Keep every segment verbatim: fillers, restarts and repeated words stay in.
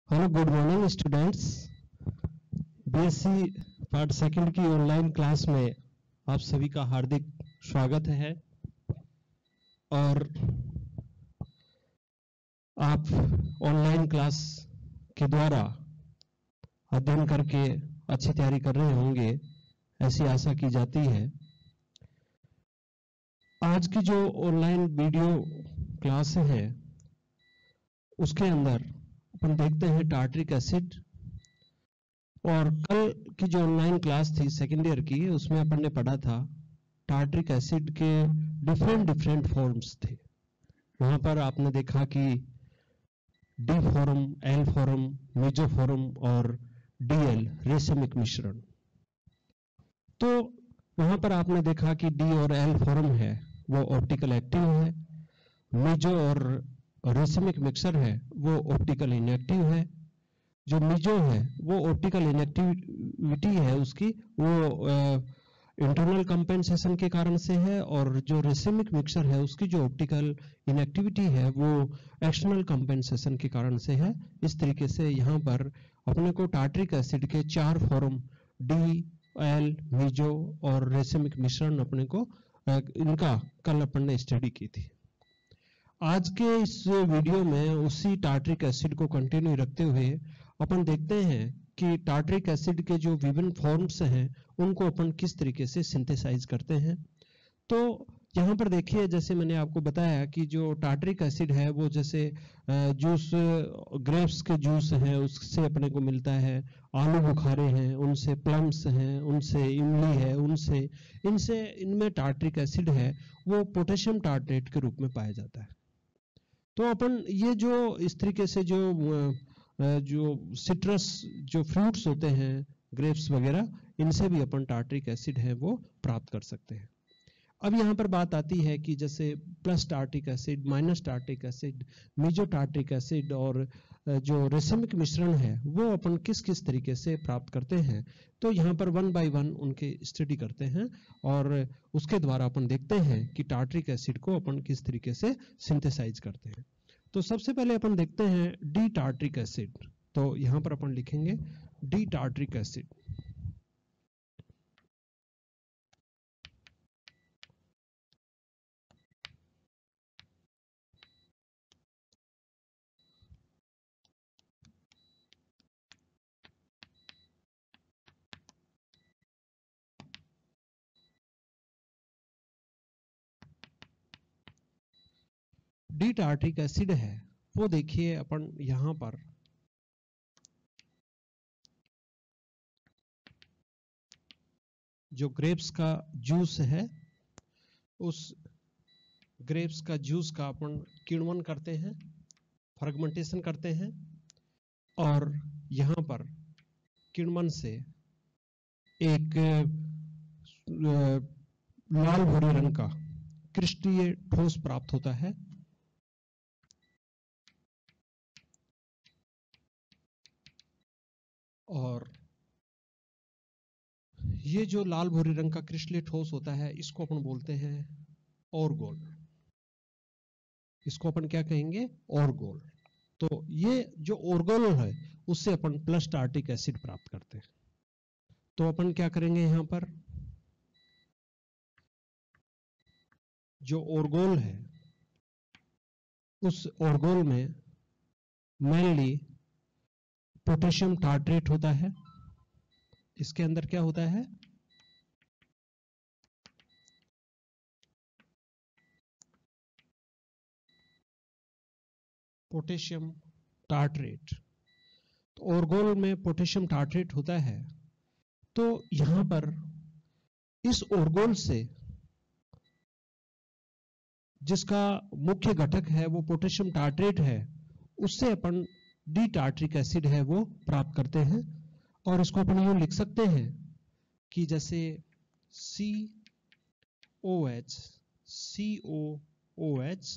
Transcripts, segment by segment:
Hello good morning students. BSc part second की online class में आप सभी का हार्दिक स्वागत है और आप ऑनलाइन क्लास के द्वारा अध्ययन करके अच्छी तैयारी कर रहे होंगे, ऐसी आशा की जाती है। आज की जो ऑनलाइन वीडियो क्लास है उसके अंदर अपन देखते हैं टार्ट्रिक एसिड, और कल की जो ऑनलाइन क्लास थी सेकेंड ईयर की उसमें अपन ने पढ़ा था टार्ट्रिक एसिड के डिफरेंट डिफरेंट फॉर्म्स थे। वहां पर आपने देखा कि D form, L form, meso form और डीएल रेसिमिक मिश्रण। तो वहां पर आपने देखा कि डी और एल फॉर्म है वो ऑप्टिकल एक्टिव है, मेजो और रेसिमिक मिक्सर है वो ऑप्टिकल इनएक्टिव है। जो मिजो है वो ऑप्टिकल इनएक्टिविटी है उसकी वो इंटरनल कंपेंसेशन के कारण से है, और जो रेसिमिक मिक्सर है उसकी जो ऑप्टिकल इनएक्टिविटी है वो एक्सटर्नल कंपेंसेशन के कारण से है। इस तरीके से यहाँ पर अपने को टार्ट्रिक एसिड के चार फॉर्म डी, एल, मिजो और रेसिमिक मिश्रण अपने को इनका कल अपन ने स्टडी की थी। आज के इस वीडियो में उसी टार्ट्रिक एसिड को कंटिन्यू रखते हुए अपन देखते हैं कि टार्ट्रिक एसिड के जो विभिन्न फॉर्म्स हैं उनको अपन किस तरीके से सिंथेसाइज करते हैं। तो यहाँ पर देखिए, जैसे मैंने आपको बताया कि जो टार्ट्रिक एसिड है वो जैसे जूस, ग्रेप्स के जूस हैं उससे अपने को मिलता है, आलू बुखारे हैं उनसे, प्लम्स हैं उनसे, इमली है उनसे, इनसे इनमें टार्ट्रिक एसिड है वो पोटेशियम टार्ट्रेट के रूप में पाया जाता है। तो अपन ये जो इस तरीके से जो जो सिट्रस जो फ्रूट्स होते हैं, ग्रेप्स वगैरह, इनसे भी अपन टार्ट्रिक एसिड है वो प्राप्त कर सकते हैं। अब यहाँ पर बात आती है कि जैसे plus tartaric acid, minus tartaric acid, meso tartaric acid और जो रेसिमिक मिश्रण है वो अपन किस किस तरीके से प्राप्त करते हैं। तो यहाँ पर वन बाय वन उनके स्टडी करते हैं और उसके द्वारा अपन देखते हैं कि टार्ट्रिक एसिड को अपन किस तरीके से सिंथेसाइज करते हैं। तो सबसे पहले अपन देखते हैं डी टार्ट्रिक एसिड। तो यहाँ पर अपन लिखेंगे D tartaric acid. D tartaric acid है वो देखिए अपन यहां पर जो ग्रेप्स का जूस है उस ग्रेप्स का जूस का अपन किण्वन करते हैं, फर्गमेंटेशन करते हैं, और यहां पर किण्वन से एक लाल भूरे रंग का क्रिस्टलीय ठोस प्राप्त होता है। और ये जो लाल भूरे रंग का क्रिस्टलीय ठोस होता है इसको अपन बोलते हैं ऑर्गोल। इसको अपन क्या कहेंगे? ऑर्गोल। तो ये जो ऑर्गोल है उससे अपन प्लस टार्ट्रिक एसिड प्राप्त करते हैं। तो अपन क्या करेंगे, यहां पर जो ऑर्गोल है उस ऑर्गोल में मेनली पोटेशियम टार्ट्रेट होता है। इसके अंदर क्या होता है? Potassium tartrate. तो ऑर्गोल में पोटेशियम टार्ट्रेट होता है। तो यहां पर इस ऑर्गोल से जिसका मुख्य घटक है वो पोटेशियम टार्ट्रेट है, उससे अपन डी टार्ट्रिक एसिड है वो प्राप्त करते हैं। और इसको अपन यूं लिख सकते हैं कि जैसे सी O H, C O O H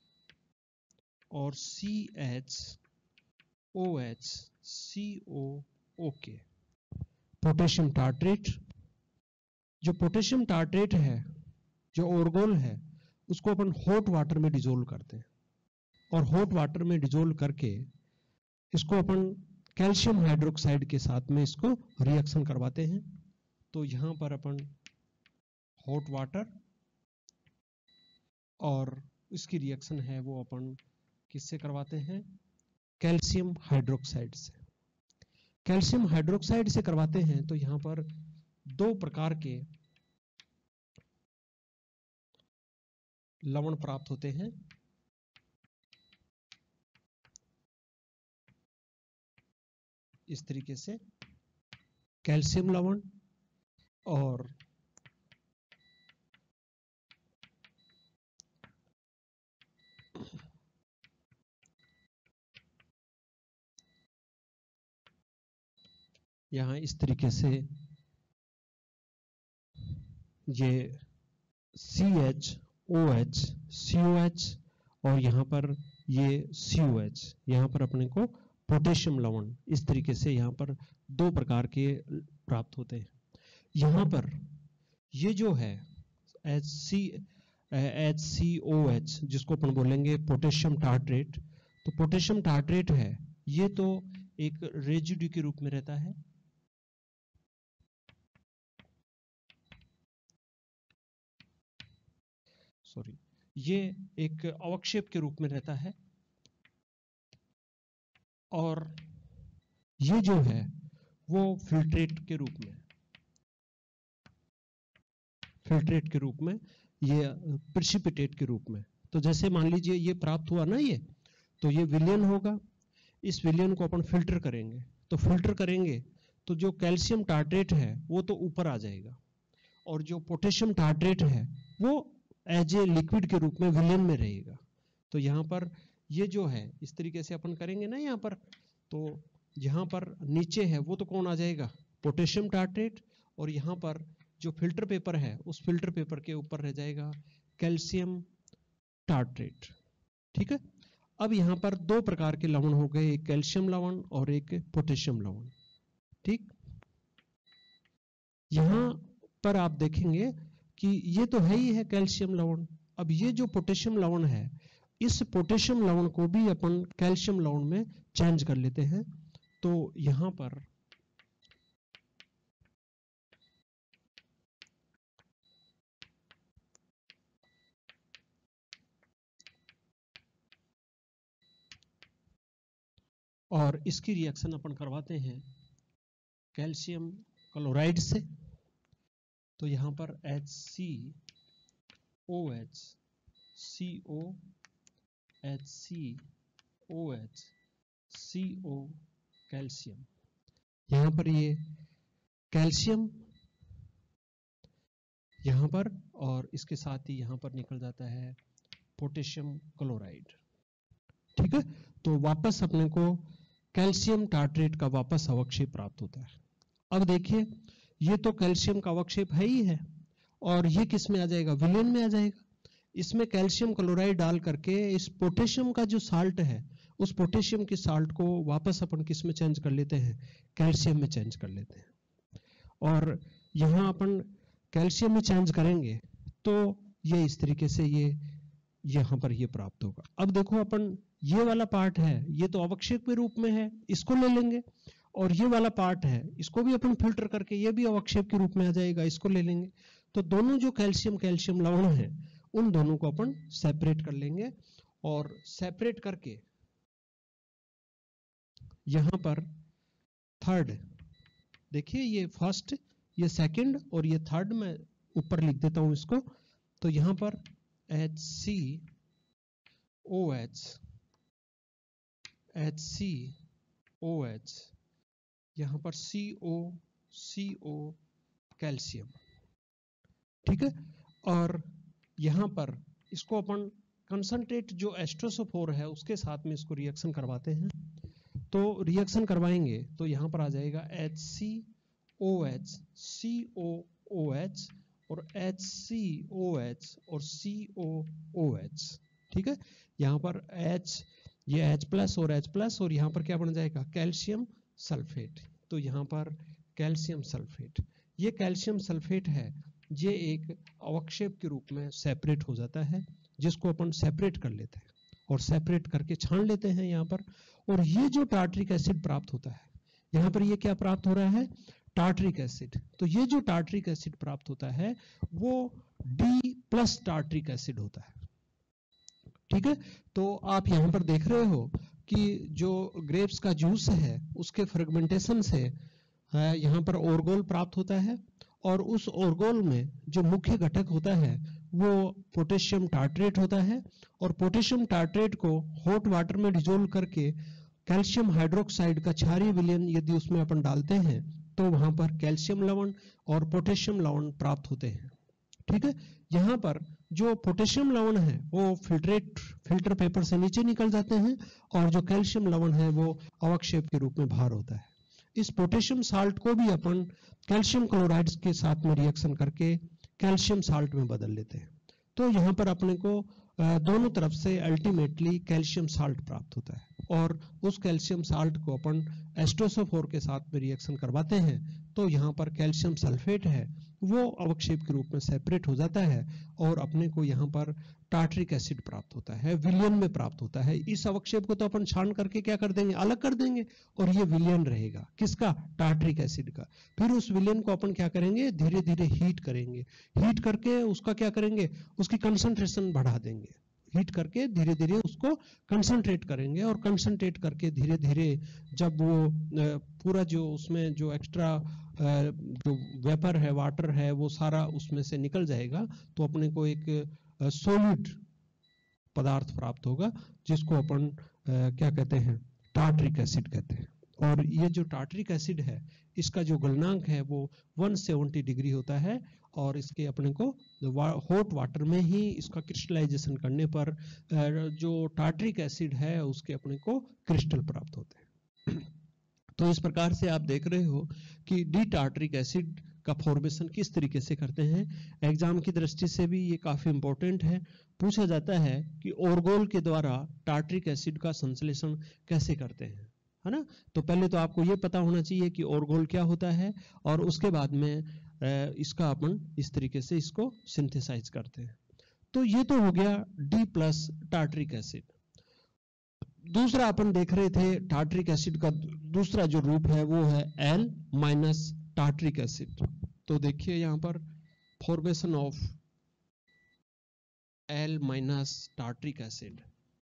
और सी H O H C O O के, पोटेशियम टार्ट्रेट। जो पोटेशियम टार्ट्रेट है, जो ऑर्गोल है, उसको अपन हॉट वाटर में डिजोल्व करते हैं, और हॉट वाटर में डिजोल्व करके इसको अपन कैल्शियम हाइड्रोक्साइड के साथ में इसको रिएक्शन करवाते हैं। तो यहां पर अपन हॉट वाटर और इसकी रिएक्शन है वो अपन किससे करवाते हैं, कैल्शियम हाइड्रोक्साइड से। कैल्शियम हाइड्रोक्साइड से करवाते हैं तो यहां पर दो प्रकार के लवण प्राप्त होते हैं। इस तरीके से कैल्शियम लवण और यहां इस तरीके से ये C H O H C O H और यहां पर ये सी ओ एच, यहां पर अपने को पोटेशियम लवण, इस तरीके से यहां पर दो प्रकार के प्राप्त होते हैं। यहां पर ये जो है H C H C O H जिसको अपन बोलेंगे पोटेशियम टार्ट्रेट, तो पोटेशियम टार्ट्रेट है ये तो एक रेजिड्यू के रूप में रहता है। सॉरी, ये एक अवक्षेप के रूप में रहता है और ये जो है वो फिल्ट्रेट के रूप में फिल्ट्रेट के रूप में ये प्रेसिपिटेट के रूप में। तो जैसे मान लीजिए ये प्राप्त हुआ ना, ये तो ये विलयन होगा, इस विलयन को अपन फिल्टर करेंगे, तो फिल्टर करेंगे तो जो कैल्शियम टार्ट्रेट है वो तो ऊपर आ जाएगा और जो पोटेशियम टार्ट्रेट है वो एज ए लिक्विड के रूप में विलयन में रहेगा। तो यहाँ पर ये जो है इस तरीके से अपन करेंगे ना यहाँ पर, तो यहाँ पर नीचे है वो तो कौन आ जाएगा, पोटेशियम टार्ट्रेट, और यहाँ पर जो फिल्टर पेपर है उस फिल्टर पेपर के ऊपर रह जाएगा कैल्शियम टार्ट्रेट। ठीक है, अब यहाँ पर दो प्रकार के लवण हो गए, एक कैल्शियम लवण और एक पोटेशियम लवण। ठीक, यहाँ पर आप देखेंगे कि ये तो है ही है कैल्शियम लवण। अब ये जो पोटेशियम लवण है, इस पोटेशियम लवण को भी अपन कैल्शियम लवण में चेंज कर लेते हैं। तो यहां पर और इसकी रिएक्शन अपन करवाते हैं कैल्शियम क्लोराइड से। तो यहां पर H C O H C O H C O H C O calcium, यहां पर ये कैल्शियम यहां पर, और इसके साथ ही यहां पर निकल जाता है पोटेशियम क्लोराइड। ठीक है, तो वापस अपने को कैल्शियम टार्ट्रेट का वापस अवक्षेप प्राप्त होता है। अब देखिए ये तो कैल्शियम का अवक्षेप है ही है और ये किस में आ जाएगा, विलयन में आ जाएगा। इसमें कैल्शियम क्लोराइड डाल करके इस पोटेशियम का जो साल्ट है उस पोटेशियम की साल्ट को वापस अपन किस में चेंज कर लेते हैं, कैल्शियम में चेंज कर लेते हैं। और यहां अपन कैल्शियम में चेंज करेंगे तो ये इस तरीके से ये यहां पर ये प्राप्त होगा। अब देखो अपन ये वाला पार्ट है ये तो अवक्षेप के रूप में है, इसको ले लेंगे, और ये वाला पार्ट है इसको भी अपन फिल्टर करके ये भी अवक्षेप के रूप में आ जाएगा, इसको ले लेंगे। तो दोनों जो कैल्शियम कैल्शियम लवण है उन दोनों को अपन सेपरेट कर लेंगे और सेपरेट करके यहां पर थर्ड, देखिए ये फर्स्ट, ये सेकंड और ये थर्ड, मैं ऊपर लिख देता हूं इसको। तो यहां पर H C O H H C O H, यहां पर सी ओ सी ओ कैल्शियम। ठीक है, और यहां पर इसको अपन कंसंट्रेट जो एस्ट्रोसोफोर है उसके साथ में इसको रिएक्शन करवाते हैं। तो रिएक्शन करवाएंगे तो यहां पर आ जाएगा H C O H C O O H और एच सी ओ एच और सी ओ ओ एच। ठीक है, यहां पर H, ये H प्लस और H प्लस, और यहां पर क्या बन जाएगा, कैल्शियम सल्फेट। तो यहां पर कैल्शियम सल्फेट, ये कैल्शियम सल्फेट है, ये एक अवक्षेप के रूप में सेपरेट हो जाता है, जिसको अपन सेपरेट कर लेते हैं और सेपरेट करके छान लेते हैं यहाँ पर। और ये जो टार्टरिक एसिड प्राप्त होता है, यहाँ पर ये क्या प्राप्त हो रहा है, टार्टरिक एसिड। तो ये जो टार्टरिक एसिड प्राप्त होता है वो डी प्लस टार्टरिक एसिड होता है। ठीक है, तो आप यहाँ पर देख रहे हो कि जो ग्रेप्स का जूस है उसके फ्रेगमेंटेशन से यहाँ पर ओरगोल प्राप्त होता है, और उस ओरगोल में जो मुख्य घटक होता है वो पोटेशियम टार्ट्रेट होता है। और पोटेशियम टार्ट्रेट को हॉट वाटर में डिजोल्व करके कैल्शियम हाइड्रोक्साइड का क्षारीय विलयन यदि उसमें अपन डालते हैं तो वहां पर कैल्शियम लवण और पोटेशियम लवण प्राप्त होते हैं। ठीक है, यहाँ पर जो पोटेशियम लवण है वो फिल्ट्रेट फिल्टर पेपर से नीचे निकल जाते हैं, और जो कैल्शियम लवण है वो अवक्षेप के रूप में बाहर होता है। इस पोटेशियम साल्ट को भी अपन कैल्शियम क्लोराइड्स के साथ में रिएक्शन करके कैल्शियम साल्ट में बदल लेते हैं। तो यहाँ पर अपने को दोनों तरफ से अल्टीमेटली कैल्शियम साल्ट प्राप्त होता है, और उस कैल्शियम साल्ट को अपन एस्टोसोफोर के साथ में रिएक्शन करवाते हैं तो यहाँ पर कैल्शियम सल्फेट है वो अवक्षेप के रूप में सेपरेट हो जाता है, और अपने को यहाँ पर टार्टरिक एसिड प्राप्त होता है, विलयन में प्राप्त होता है। इस अवक्षेप को तो अपन छान करके क्या कर देंगे, अलग कर देंगे, और ये विलयन रहेगा किसका, टार्टरिक एसिड का। फिर उस विलयन को अपन क्या करेंगे, धीरे धीरे हीट करेंगे, हीट करके उसका क्या करेंगे, उसकी कंसंट्रेशन बढ़ा देंगे, हीट करके धीरे धीरे उसको कंसंट्रेट करेंगे, और कंसंट्रेट करके धीरे धीरे जब वो पूरा जो उसमें जो एक्स्ट्रा जो वेपर है, वाटर है, वो सारा उसमें से निकल जाएगा, तो अपने को एक सॉलिड पदार्थ प्राप्त होगा जिसको अपन क्या कहते हैं, टार्टरिक एसिड कहते हैं। और ये जो टार्टरिक एसिड है इसका जो गलनांक है वो एक सौ सत्तर डिग्री होता है, और इसके अपने को हॉट वाटर में ही इसका क्रिस्टलाइजेशन करने पर जो टार्टरिक एसिड है उसके अपने को क्रिस्टल प्राप्त होते हैं। तो इस प्रकार से आप देख रहे हो कि डी टार्टरिक एसिड का फॉर्मेशन किस तरीके से करते हैं। एग्जाम की दृष्टि से भी ये काफी इंपॉर्टेंट है, पूछा जाता है कि ओरगोल के द्वारा टार्टरिक एसिड का संश्लेषण कैसे करते हैं, है ना। तो पहले तो आपको ये पता होना चाहिए कि ओरगोल क्या होता है, और उसके बाद में इसका अपन इस तरीके से इसको सिंथेसाइज करते हैं। तो ये तो हो गया डी प्लस टार्टरिक एसिड। दूसरा अपन देख रहे थे टार्टरिक एसिड का दूसरा जो रूप है वो है एल माइनस टार्टरिक एसिड। तो देखिए यहां पर formation of L minus tartaric acid.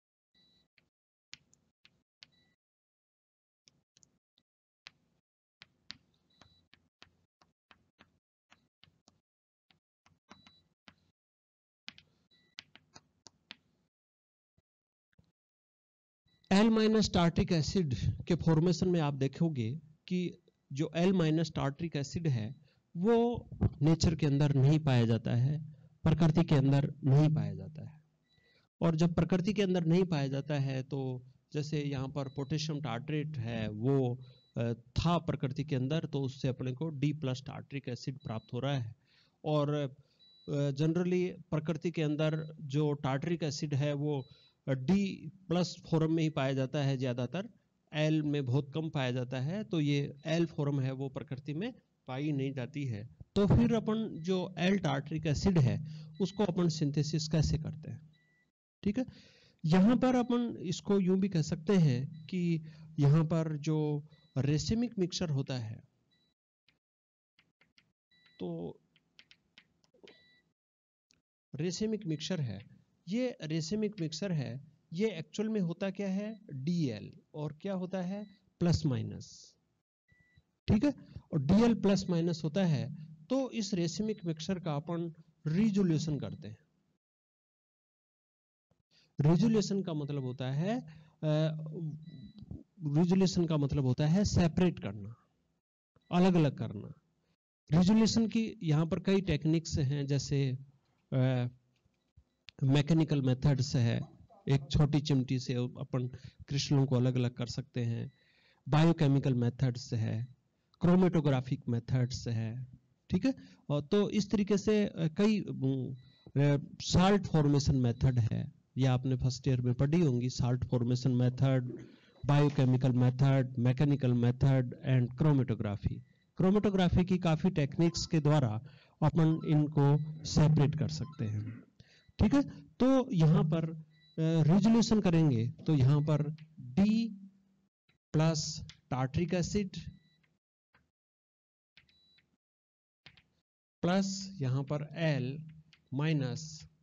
L minus tartaric acid के फॉर्मेशन में आप देखोगे कि जो एल माइनस टार्टरिक एसिड है वो नेचर के अंदर नहीं पाया जाता है, प्रकृति के अंदर नहीं पाया जाता है। और जब प्रकृति के अंदर नहीं पाया जाता है तो जैसे यहाँ पर पोटेशियम टार्ट्रेट है वो था प्रकृति के अंदर, तो उससे अपने को डी प्लस टार्टरिक एसिड प्राप्त हो रहा है। और जनरली प्रकृति के अंदर जो टार्टरिक एसिड है वो डी प्लस फॉर्म में ही पाया जाता है, ज्यादातर एल में बहुत कम पाया जाता है। तो ये एल फॉर्म है वो प्रकृति में पाई नहीं जाती है। तो फिर अपन जो एल टार्टरिक एसिड है उसको अपन सिंथेसिस कैसे करते हैं, ठीक है। यहाँ पर अपन इसको यूं भी कह सकते हैं कि यहाँ पर जो रेसिमिक मिक्सचर होता है, तो रेसिमिक मिक्सचर है, ये रेसिमिक मिक्सचर है, ये एक्चुअल में होता क्या है, डीएल, और क्या होता है, प्लस माइनस, ठीक है। और डीएल प्लस माइनस होता है। तो इस रेसिमिक मिक्सचर का अपन रिजोल्यूशन करते हैं। रिजोल्यूशन का मतलब होता है रिजोल्यूशन का मतलब होता है सेपरेट करना, अलग अलग करना। रिजोल्यूशन की यहाँ पर कई टेक्निक्स हैं, जैसे मैकेनिकल मेथड्स है, एक छोटी चिमटी से अपन क्रिस्टलों को अलग अलग कर सकते हैं। बायोकेमिकल मेथड्स है, क्रोमेटोग्राफिक मेथड्स है, ठीक है। और तो इस तरीके से कई साल्ट फॉर्मेशन मेथड है, या आपने फर्स्ट ईयर में पढ़ी होंगी, salt formation method, biochemical method, mechanical method and chromatography. Chromatography की काफी टेक्निक्स के द्वारा अपन इनको सेपरेट कर सकते हैं, ठीक है। तो यहाँ पर रिजोल्यूशन करेंगे तो यहां पर D plus tartaric acid plus यहां पर L माइनस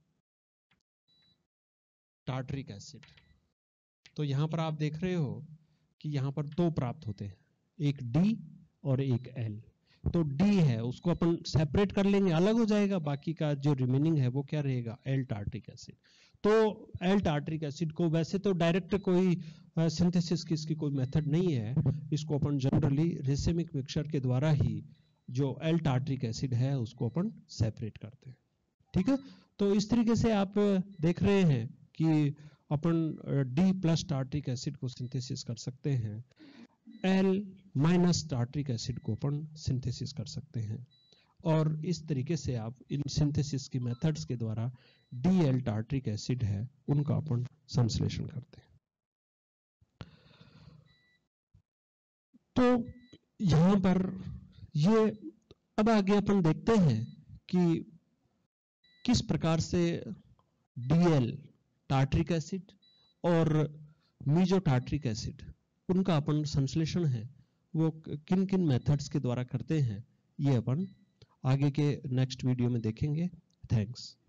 टार्ट्रिक एसिड। तो यहां पर आप देख रहे हो कि यहां पर दो प्राप्त होते हैं, एक D और एक L। तो D है उसको अपन सेपरेट कर लेंगे, अलग हो जाएगा, बाकी का जो रिमेनिंग है वो क्या रहेगा, L टार्ट्रिक एसिड। तो L टार्ट्रिक एसिड को वैसे तो डायरेक्ट कोई सिंथेसिस की इसकी कोई मेथड नहीं है, इसको अपन जनरली रेसेमिक मिक्सचर के द्वारा ही जो L टार्ट्रिक एसिड है उसको अपन सेपरेट करते हैं। ठीक है, तो इस तरीके से आप देख रहे हैं कि अपन D प्लस टार्ट्रिक एसिड को सिंथेसिस कर सकते हैं, L माइनस टार्ट्रिक एसिड को अपन सिंथेसिस कर सकते हैं, और इस तरीके से आप इन सिंथेसिस की मेथड्स के द्वारा डी एल टार्ट्रिक एसिड है उनका अपन संश्लेषण करते हैं। तो यहां पर ये अब आगे अपन देखते हैं कि किस प्रकार से डीएल टार्ट्रिक एसिड और मीजो टार्ट्रिक एसिड उनका अपन संश्लेषण है वो किन किन मेथड्स के द्वारा करते हैं, ये अपन आगे के नेक्स्ट वीडियो में देखेंगे। थैंक्स।